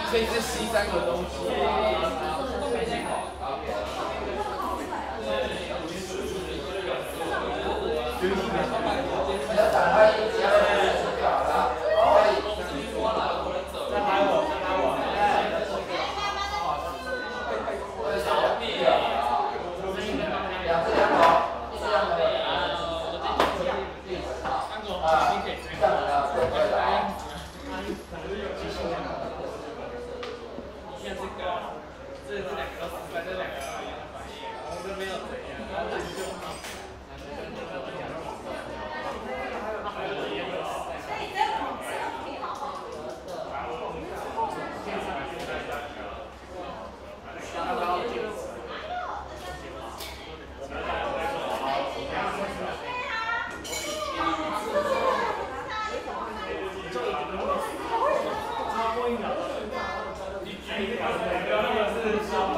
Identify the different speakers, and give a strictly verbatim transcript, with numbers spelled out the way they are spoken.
Speaker 1: 可以再吸三个东西。要打开一家就好了，可以。再拍我，再拍我。我的小弟啊，两只两狗，一只两狗。啊，这样的，对对的啊。像这个，这这两个都十块，这两个都一样的反应，然后这边又怎样？然后这就。不要那么是